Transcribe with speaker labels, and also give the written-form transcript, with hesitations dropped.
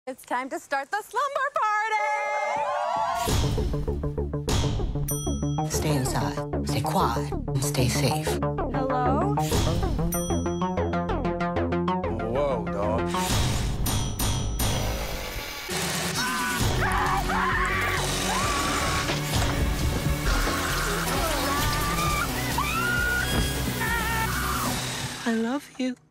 Speaker 1: It's time to start the slumber party!
Speaker 2: Stay inside, stay quiet, and stay safe.
Speaker 1: Hello?
Speaker 3: Whoa, dog.
Speaker 2: I love you.